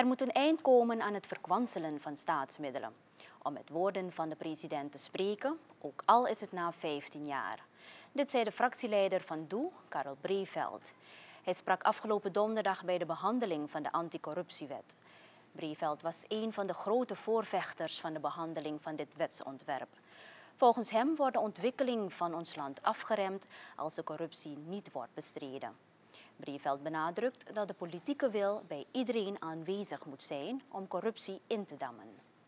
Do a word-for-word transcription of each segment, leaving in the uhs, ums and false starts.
Er moet een eind komen aan het verkwanselen van staatsmiddelen. Om met woorden van de president te spreken, ook al is het na vijftien jaar. Dit zei de fractieleider van D O E, Karel Breeveld. Hij sprak afgelopen donderdag bij de behandeling van de anticorruptiewet. Breeveld was een van de grote voorvechters van de behandeling van dit wetsontwerp. Volgens hem wordt de ontwikkeling van ons land afgeremd als de corruptie niet wordt bestreden. Breeveld benadrukt dat de politieke wil bij iedereen aanwezig moet zijn om corruptie in te dammen.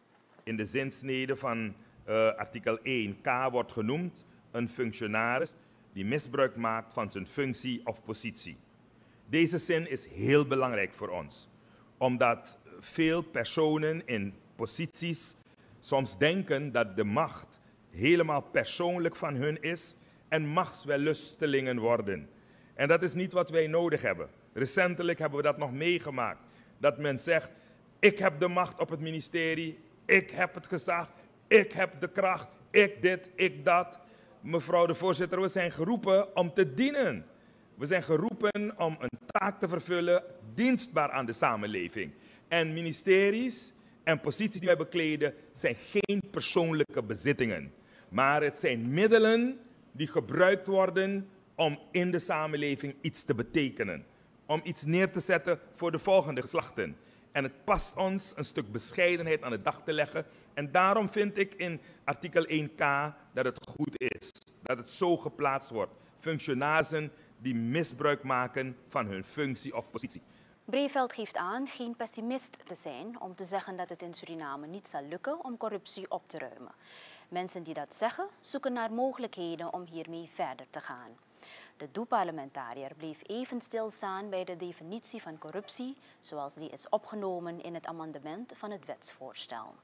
In de zinsnede van uh, artikel één K wordt genoemd een functionaris die misbruik maakt van zijn functie of positie. Deze zin is heel belangrijk voor ons, omdat veel personen in posities soms denken dat de macht helemaal persoonlijk van hun is en machtswellustelingen worden. En dat is niet wat wij nodig hebben. Recentelijk hebben we dat nog meegemaakt. Dat men zegt, ik heb de macht op het ministerie, ik heb het gezag, ik heb de kracht, ik dit, ik dat. Mevrouw de voorzitter, we zijn geroepen om te dienen. We zijn geroepen om een taak te vervullen, dienstbaar aan de samenleving. En ministeries en posities die wij bekleden zijn geen persoonlijke bezittingen. Maar het zijn middelen die gebruikt worden om in de samenleving iets te betekenen. Om iets neer te zetten voor de volgende geslachten. En het past ons een stuk bescheidenheid aan de dag te leggen. En daarom vind ik in artikel één K dat het goed is. Dat het zo geplaatst wordt. Functionarissen die misbruik maken van hun functie of positie. Breeveld geeft aan geen pessimist te zijn om te zeggen dat het in Suriname niet zal lukken om corruptie op te ruimen. Mensen die dat zeggen, zoeken naar mogelijkheden om hiermee verder te gaan. De D O E-parlementariër bleef even stilstaan bij de definitie van corruptie, zoals die is opgenomen in het amendement van het wetsvoorstel.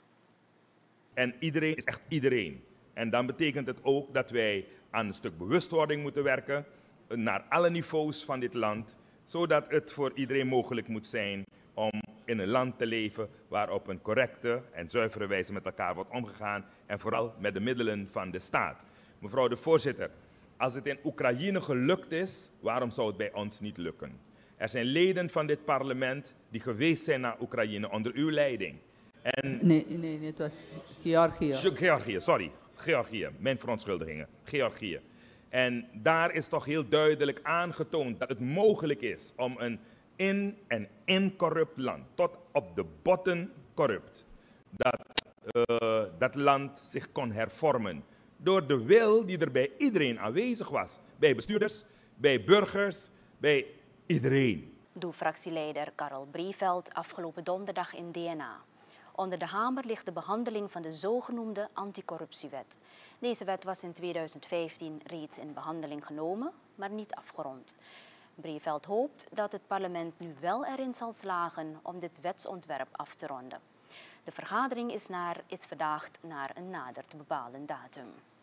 En iedereen is echt iedereen. En dan betekent het ook dat wij aan een stuk bewustwording moeten werken, naar alle niveaus van dit land, zodat het voor iedereen mogelijk moet zijn om in een land te leven waar op een correcte en zuivere wijze met elkaar wordt omgegaan en vooral met de middelen van de staat. Mevrouw de voorzitter, als het in Oekraïne gelukt is, waarom zou het bij ons niet lukken? Er zijn leden van dit parlement die geweest zijn naar Oekraïne onder uw leiding. En nee, nee, nee, het was Georgië. Georgië, sorry. Georgië, mijn verontschuldigingen. Georgië. En daar is toch heel duidelijk aangetoond dat het mogelijk is om een in- en incorrupt land, tot op de botten corrupt, dat uh, dat land zich kon hervormen. Door de wil die er bij iedereen aanwezig was. Bij bestuurders, bij burgers, bij iedereen. D O E-fractieleider Karel Breeveld afgelopen donderdag in D N A. Onder de hamer ligt de behandeling van de zogenoemde anticorruptiewet. Deze wet was in tweeduizend vijftien reeds in behandeling genomen, maar niet afgerond. Breeveld hoopt dat het parlement nu wel erin zal slagen om dit wetsontwerp af te ronden. De vergadering is, naar, is verdaagd naar een nader te bepalen datum.